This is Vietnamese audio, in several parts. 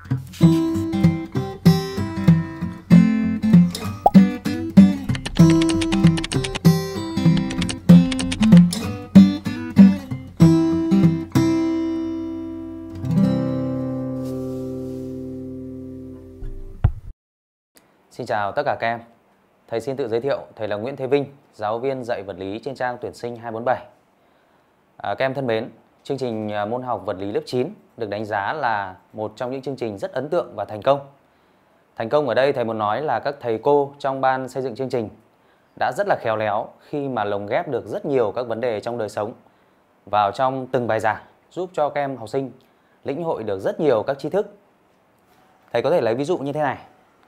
Xin chào tất cả các em. Thầy xin tự giới thiệu, thầy là Nguyễn Thế Vinh, giáo viên dạy vật lý trên trang tuyển sinh 247. Các em thân mến, chương trình môn học vật lý lớp 9 được đánh giá là một trong những chương trình rất ấn tượng và thành công. Thành công ở đây thầy muốn nói là các thầy cô trong ban xây dựng chương trình đã rất là khéo léo khi mà lồng ghép được rất nhiều các vấn đề trong đời sống vào trong từng bài giảng, giúp cho các em học sinh lĩnh hội được rất nhiều các tri thức. Thầy có thể lấy ví dụ như thế này.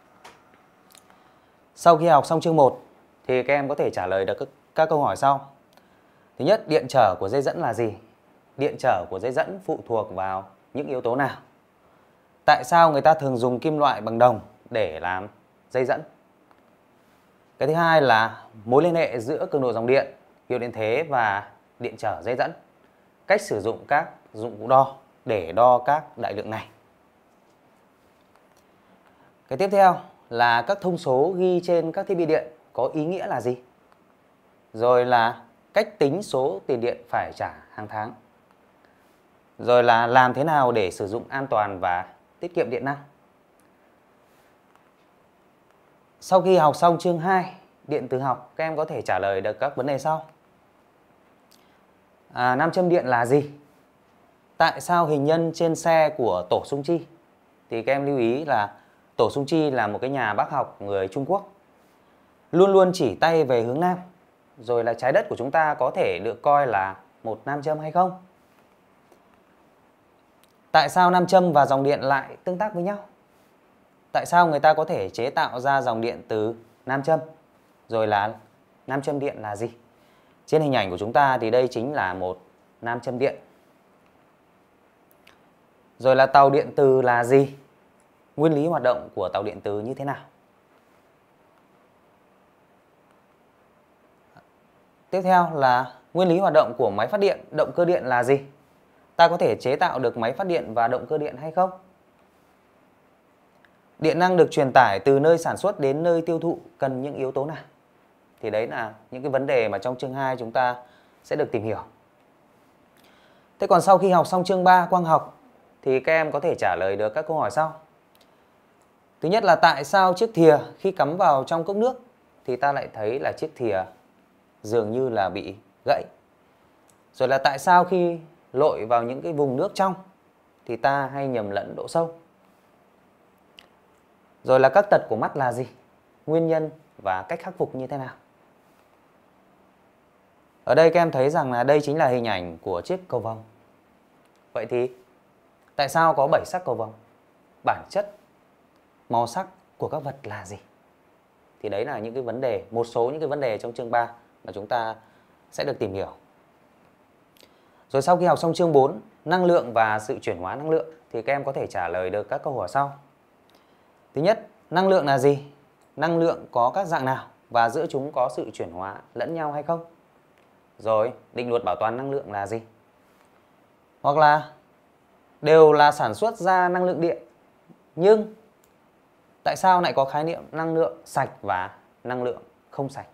Sau khi học xong chương 1 thì các em có thể trả lời được các câu hỏi sau. Thứ nhất, điện trở của dây dẫn là gì? Điện trở của dây dẫn phụ thuộc vào những yếu tố nào? Tại sao người ta thường dùng kim loại bằng đồng để làm dây dẫn? Cái thứ hai là mối liên hệ giữa cường độ dòng điện, hiệu điện thế và điện trở dây dẫn. Cách sử dụng các dụng cụ đo để đo các đại lượng này. Cái tiếp theo là các thông số ghi trên các thiết bị điện có ý nghĩa là gì? Rồi là cách tính số tiền điện phải trả hàng tháng. Rồi là làm thế nào để sử dụng an toàn và tiết kiệm điện năng. Sau khi học xong chương 2, điện tử học, các em có thể trả lời được các vấn đề sau. Nam châm điện là gì? Tại sao hình nhân trên xe của Tổ Sung Chi? Thì các em lưu ý là Tổ Sung Chi là một cái nhà bác học người Trung Quốc, luôn luôn chỉ tay về hướng Nam. Rồi là trái đất của chúng ta có thể được coi là một nam châm hay không? Tại sao nam châm và dòng điện lại tương tác với nhau? Tại sao người ta có thể chế tạo ra dòng điện từ nam châm? Rồi là nam châm điện là gì? Trên hình ảnh của chúng ta thì đây chính là một nam châm điện. Rồi là tàu điện từ là gì? Nguyên lý hoạt động của tàu điện từ như thế nào? Tiếp theo là nguyên lý hoạt động của máy phát điện, động cơ điện là gì? Ta có thể chế tạo được máy phát điện và động cơ điện hay không? Điện năng được truyền tải từ nơi sản xuất đến nơi tiêu thụ cần những yếu tố nào? Thì đấy là những cái vấn đề mà trong chương 2 chúng ta sẽ được tìm hiểu. Thế còn sau khi học xong chương 3 quang học thì các em có thể trả lời được các câu hỏi sau. Thứ nhất là tại sao chiếc thìa khi cắm vào trong cốc nước thì ta lại thấy là chiếc thìa dường như là bị gãy. Rồi là tại sao khi lội vào những cái vùng nước trong thì ta hay nhầm lẫn độ sâu. Rồi là các tật của mắt là gì? Nguyên nhân và cách khắc phục như thế nào? Ở đây các em thấy rằng là đây chính là hình ảnh của chiếc cầu vồng. Vậy thì tại sao có 7 sắc cầu vồng? Bản chất, màu sắc của các vật là gì? Thì đấy là những cái vấn đề, một số những cái vấn đề trong chương 3 mà chúng ta sẽ được tìm hiểu. Rồi sau khi học xong chương 4, năng lượng và sự chuyển hóa năng lượng thì các em có thể trả lời được các câu hỏi sau. Thứ nhất, năng lượng là gì? Năng lượng có các dạng nào và giữa chúng có sự chuyển hóa lẫn nhau hay không? Rồi, định luật bảo toàn năng lượng là gì? Hoặc là đều là sản xuất ra năng lượng điện, nhưng tại sao lại có khái niệm năng lượng sạch và năng lượng không sạch?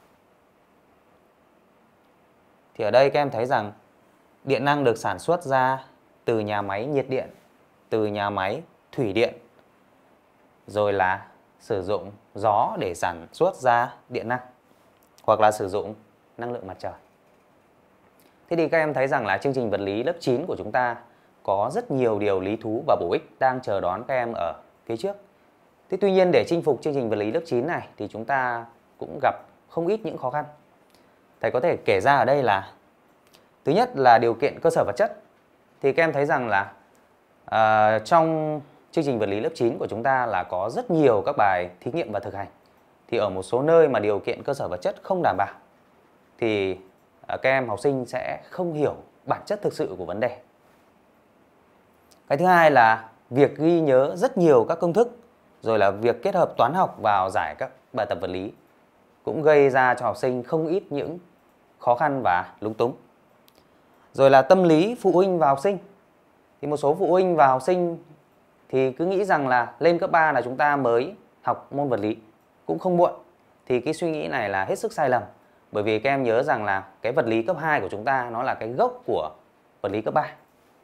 Thì ở đây các em thấy rằng điện năng được sản xuất ra từ nhà máy nhiệt điện, từ nhà máy thủy điện, rồi là sử dụng gió để sản xuất ra điện năng, hoặc là sử dụng năng lượng mặt trời. Thế thì các em thấy rằng là chương trình vật lý lớp 9 của chúng ta có rất nhiều điều lý thú và bổ ích đang chờ đón các em ở phía trước. Thế tuy nhiên để chinh phục chương trình vật lý lớp 9 này thì chúng ta cũng gặp không ít những khó khăn. Thầy có thể kể ra ở đây là thứ nhất là điều kiện cơ sở vật chất. Thì các em thấy rằng là trong chương trình vật lý lớp 9 của chúng ta là có rất nhiều các bài thí nghiệm và thực hành. Thì ở một số nơi mà điều kiện cơ sở vật chất không đảm bảo thì các em học sinh sẽ không hiểu bản chất thực sự của vấn đề. Cái thứ hai là việc ghi nhớ rất nhiều các công thức, rồi là việc kết hợp toán học vào giải các bài tập vật lý cũng gây ra cho học sinh không ít những khó khăn và lúng túng. Rồi là tâm lý phụ huynh và học sinh. Thì một số phụ huynh và học sinh thì cứ nghĩ rằng là lên cấp 3 là chúng ta mới học môn vật lý, cũng không muộn. Thì cái suy nghĩ này là hết sức sai lầm. Bởi vì các em nhớ rằng là cái vật lý cấp 2 của chúng ta nó là cái gốc của vật lý cấp 3.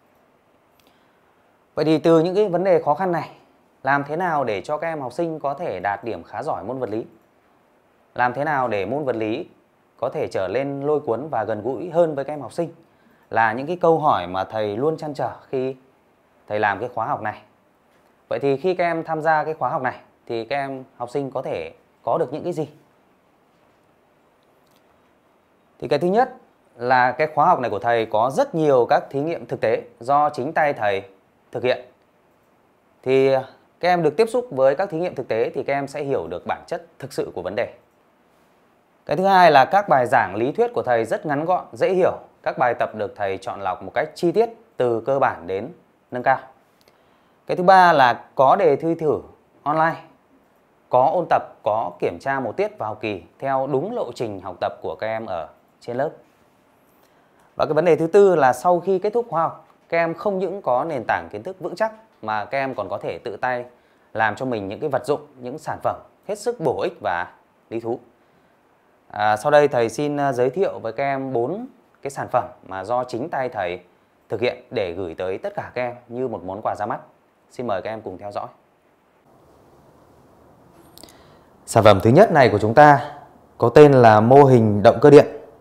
Vậy thì từ những cái vấn đề khó khăn này, làm thế nào để cho các em học sinh có thể đạt điểm khá giỏi môn vật lý? Làm thế nào để môn vật lý có thể trở lên lôi cuốn và gần gũi hơn với các em học sinh? Là những cái câu hỏi mà thầy luôn trăn trở khi thầy làm cái khóa học này. Vậy thì khi các em tham gia cái khóa học này thì các em học sinh có thể có được những cái gì? Thì cái thứ nhất là cái khóa học này của thầy có rất nhiều các thí nghiệm thực tế do chính tay thầy thực hiện. Thì các em được tiếp xúc với các thí nghiệm thực tế thì các em sẽ hiểu được bản chất thực sự của vấn đề. Cái thứ hai là các bài giảng lý thuyết của thầy rất ngắn gọn, dễ hiểu. Các bài tập được thầy chọn lọc một cách chi tiết từ cơ bản đến nâng cao. Cái thứ ba là có đề thi thử online, có ôn tập, có kiểm tra một tiết vào học kỳ theo đúng lộ trình học tập của các em ở trên lớp. Và cái vấn đề thứ tư là sau khi kết thúc khóa học, các em không những có nền tảng kiến thức vững chắc mà các em còn có thể tự tay làm cho mình những cái vật dụng, những sản phẩm hết sức bổ ích và lý thú. Sau đây thầy xin giới thiệu với các em 4 cái sản phẩm mà do chính tay thầy thực hiện để gửi tới tất cả các em như một món quà ra mắt. Xin mời các em cùng theo dõi. Sản phẩm thứ nhất này của chúng ta có tên là mô hình động cơ điện.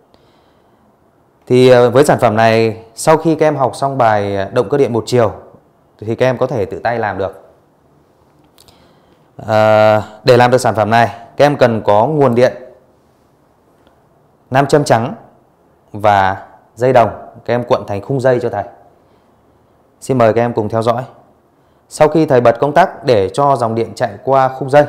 Thì với sản phẩm này, sau khi các em học xong bài động cơ điện một chiều thì các em có thể tự tay làm được. Để làm được sản phẩm này, các em cần có nguồn điện, nam châm trắng và dây đồng. Các em cuộn thành khung dây cho thầy. Xin mời các em cùng theo dõi. Sau khi thầy bật công tắc để cho dòng điện chạy qua khung dây,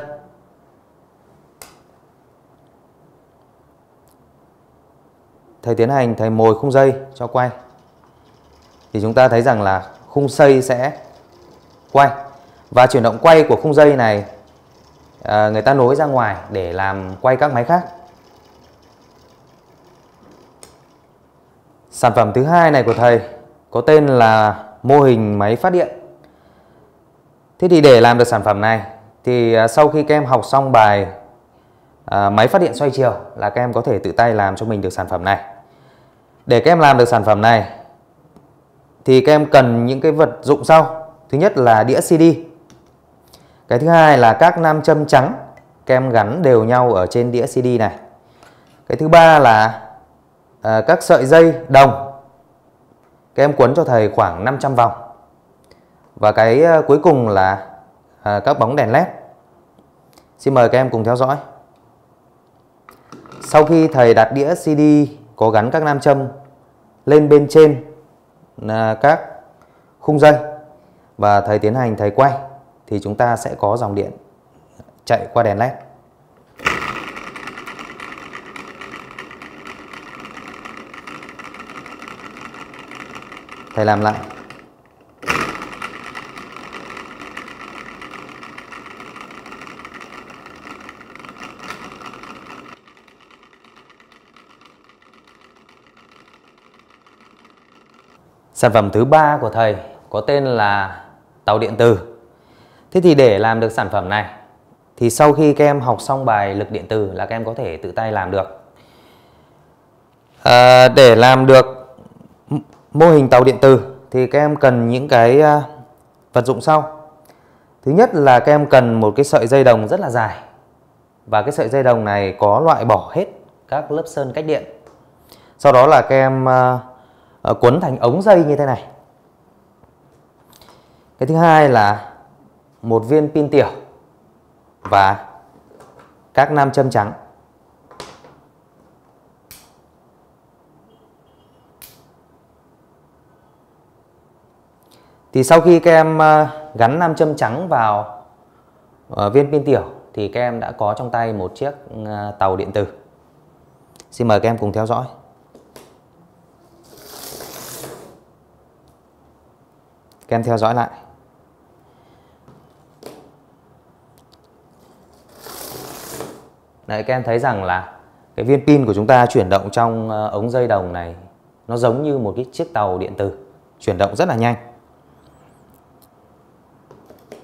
thầy tiến hành thầy mồi khung dây cho quay. Thì chúng ta thấy rằng là khung dây sẽ quay. Và chuyển động quay của khung dây này người ta nối ra ngoài để làm quay các máy khác. Sản phẩm thứ hai này của thầy có tên là mô hình máy phát điện. Thế thì để làm được sản phẩm này thì sau khi các em học xong bài máy phát điện xoay chiều là các em có thể tự tay làm cho mình được sản phẩm này. Để các em làm được sản phẩm này thì các em cần những cái vật dụng sau. Thứ nhất là đĩa CD. Cái thứ hai là các nam châm trắng, các em gắn đều nhau ở trên đĩa CD này. Cái thứ ba là các sợi dây đồng, các em quấn cho thầy khoảng 500 vòng. Và cái cuối cùng là các bóng đèn LED. Xin mời các em cùng theo dõi. Sau khi thầy đặt đĩa CD có gắn các nam châm lên bên trên các khung dây và thầy tiến hành thầy quay thì chúng ta sẽ có dòng điện chạy qua đèn LED. Thầy làm lại. Sản phẩm thứ ba của thầy có tên là tàu điện từ. Thế thì để làm được sản phẩm này thì sau khi các em học xong bài lực điện từ là các em có thể tự tay làm được. Để làm được mô hình tàu điện từ thì các em cần những cái vật dụng sau. Thứ nhất là các em cần một cái sợi dây đồng rất là dài. Và cái sợi dây đồng này có loại bỏ hết các lớp sơn cách điện. Sau đó là các em quấn thành ống dây như thế này. Cái thứ hai là một viên pin tiểu và các nam châm trắng. Thì sau khi các em gắn nam châm trắng vào viên pin tiểu thì các em đã có trong tay một chiếc tàu điện tử. Xin mời các em cùng theo dõi. Các em theo dõi lại. Đấy, các em thấy rằng là cái viên pin của chúng ta chuyển động trong ống dây đồng này nó giống như một cái chiếc tàu điện tử chuyển động rất là nhanh.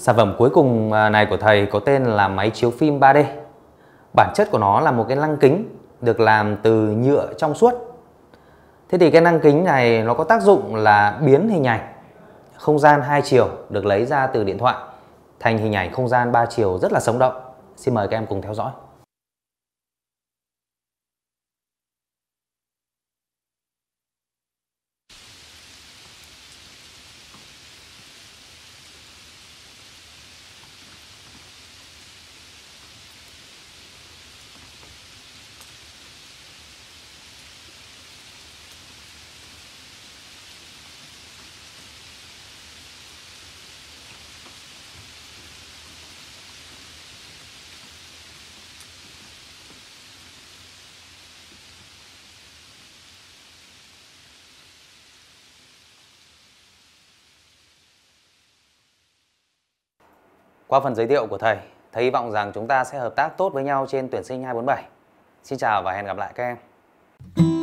Sản phẩm cuối cùng này của thầy có tên là máy chiếu phim 3D. Bản chất của nó là một cái lăng kính được làm từ nhựa trong suốt. Thế thì cái lăng kính này nó có tác dụng là biến hình ảnh không gian 2 chiều được lấy ra từ điện thoại thành hình ảnh không gian 3 chiều rất là sống động. Xin mời các em cùng theo dõi. Qua phần giới thiệu của thầy hy vọng rằng chúng ta sẽ hợp tác tốt với nhau trên tuyển sinh 247. Xin chào và hẹn gặp lại các em.